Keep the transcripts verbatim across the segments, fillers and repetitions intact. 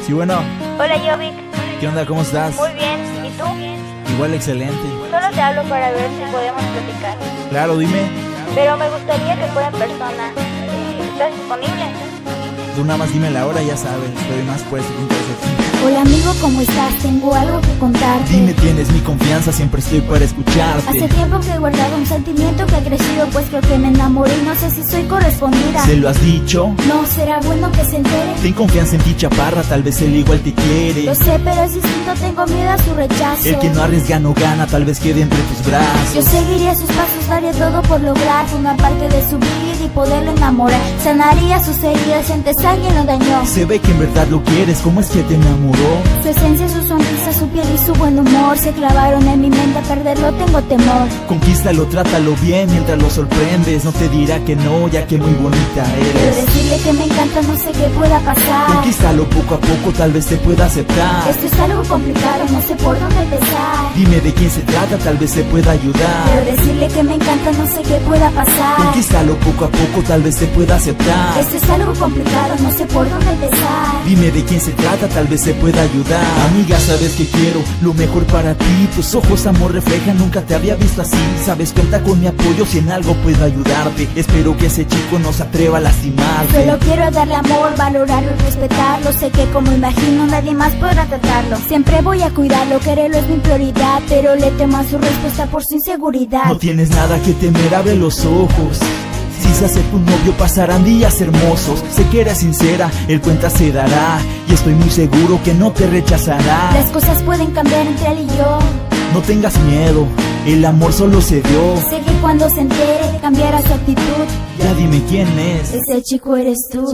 Sí, bueno. Hola, Jovic. ¿Qué onda? ¿Cómo estás? Muy bien. ¿Y tú? Igual, excelente. Solo te hablo para ver si podemos platicar. Claro, dime. Pero me gustaría que fuera en persona. Eh, ¿Estás disponible? Tú nada más dime la hora, ya sabes. Estoy más puesto que un calcetín. Hola amigo, ¿cómo estás? Tengo algo que contarte. Dime, tienes mi confianza, siempre estoy para escucharte. Hace tiempo que he guardado un sentimiento que ha crecido, pues creo que me enamoré y no sé si soy correspondida. ¿Se lo has dicho? No, será bueno que se entere. Ten confianza en ti, chaparra, tal vez él igual te quiere. Lo sé, pero es distinto, tengo miedo a su rechazo. El que no arriesga no gana, tal vez quede entre tus brazos. Yo seguiría sus pasos, daría todo por lograr una parte de su vida y poderlo enamorar. Sanaría sus heridas, antes alguien lo dañó. Se ve que en verdad lo quieres, ¿cómo es que te enamoró? Su esencia, su sonrisa, su piel y su buen humor se clavaron en mi mente, a perderlo tengo temor. Conquístalo, trátalo bien mientras lo sorprendes. No te dirá que no, ya que muy bonita Quiero eres. decirle que me encanta, no sé qué pueda pasar. Conquístalo poco a poco, tal vez te pueda aceptar. Esto es algo complicado, no sé por dónde empezar. Dime de quién se trata, tal vez te pueda ayudar. Quiero decirle que me encanta, no sé qué pueda pasar. Conquístalo poco a poco, tal vez te pueda aceptar. Esto es algo complicado, no sé por dónde empezar. Dime de quién se trata, tal vez te pueda ayudar. Amiga, sabes que quiero lo mejor para ti. Tus ojos, amor, reflejan, nunca te había visto así. Sabes, cuenta con mi apoyo si en algo puedo ayudarte. Espero que ese chico no se atreva a lastimarte. Solo quiero darle amor, valorarlo y respetarlo. Sé que como imagino nadie más podrá tratarlo. Siempre voy a cuidarlo, quererlo es mi prioridad, pero le temo a su respuesta por su inseguridad. No tienes nada que temer, abre los ojos. Si se hace tu novio pasarán días hermosos. Sé que eres sincera, el cuenta se dará. Y estoy muy seguro que no te rechazará. Las cosas pueden cambiar entre él y yo. No tengas miedo, el amor solo se dio. Sé que cuando se entere cambiará su actitud. Ya dime quién es. Ese chico eres tú.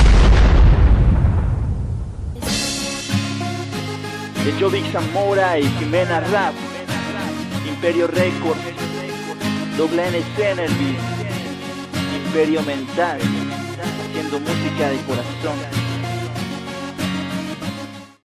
De Jovic Zamora y Jimena Rap, Imperio Records, Doble N C en el beat, Imperio Mental, haciendo música de corazón.